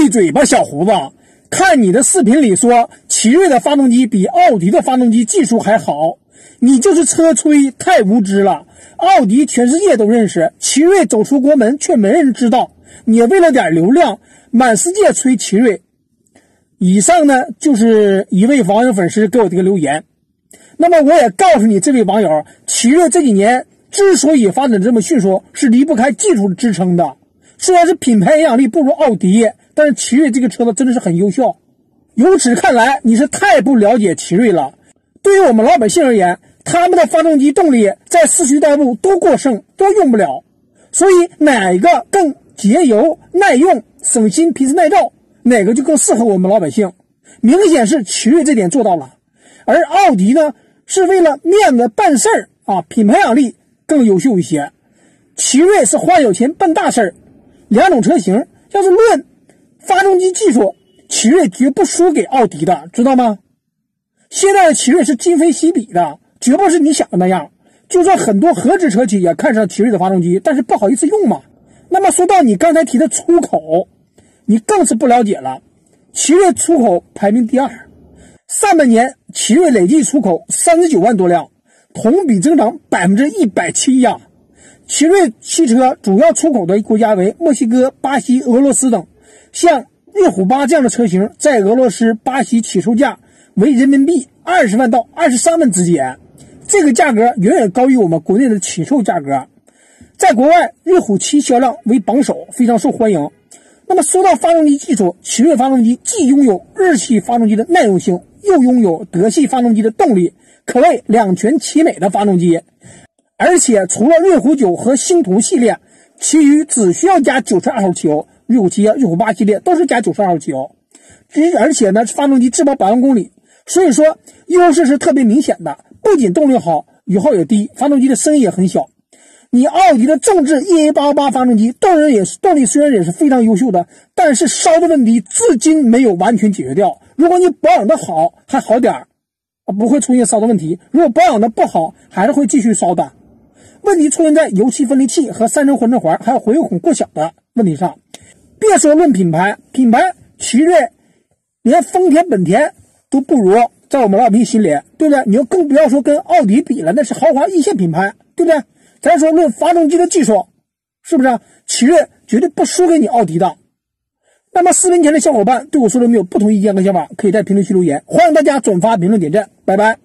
闭嘴吧，小胡子！看你的视频里说奇瑞的发动机比奥迪的发动机技术还好，你就是车吹，太无知了。奥迪全世界都认识，奇瑞走出国门却没人知道。你为了点流量，满世界吹奇瑞。以上呢，就是一位网友粉丝给我这个留言。那么我也告诉你，这位网友，奇瑞这几年之所以发展这么迅速，是离不开技术支撑的。虽然是品牌影响力不如奥迪，但是奇瑞这个车子真的是很优秀。由此看来，你是太不了解奇瑞了。对于我们老百姓而言，他们的发动机动力在市区代步都过剩，都用不了。所以哪一个更节油、耐用、省心、皮实耐造，哪个就更适合我们老百姓。明显是奇瑞这点做到了，而奥迪呢，是为了面子办事儿啊，品牌影响力更优秀一些。奇瑞是花有钱办大事儿。两种车型要是论发动机技术，奇瑞绝不输给奥迪的，知道吗？现在的奇瑞是今非昔比的，绝不是你想的那样。就算很多合资车企也看上奇瑞的发动机，但是不好意思用嘛。那么说到你刚才提的出口，你更是不了解了。奇瑞出口排名第2，上半年奇瑞累计出口39万多辆，同比增长170%呀。奇瑞汽车主要出口的国家为墨西哥、巴西、俄罗斯等。像瑞虎8这样的车型，在俄罗斯、巴西起售价为人民币20万到23万之间，这个价格远远高于我们国内的起售价格。在国外，瑞虎7销量为榜首，非常受欢迎。那么说到发动机技术，奇瑞发动机既拥有日系发动机的耐用性，又拥有德系发动机的动力，可谓两全其美的发动机。而且除了瑞虎9和星途系列，其余只需要加92号汽油，瑞虎7、瑞虎8系列都是加92号汽油。而且呢，发动机质保100万公里，所以说优势是特别明显的。不仅动力好，油耗也低，发动机的声音也很小。你奥迪的众志 EA888 发动机动力虽然也是非常优秀的，但是烧的问题至今没有完全解决掉。如果你保养的好还好点不会出现烧的问题；如果保养的不好，还是会继续烧的。问题出现在油气分离器和3层缓震环还有回油孔过小的问题上。别说论品牌奇瑞连丰田、本田都不如，在我们老百姓心里，对不对？你又更不要说跟奥迪比了，那是豪华一线品牌，对不对？咱说论发动机的技术，是不是奇瑞绝对不输给你奥迪的。那么视频前的小伙伴对我说的没有不同意见和想法，可以在评论区留言，欢迎大家转发、评论、点赞，拜拜。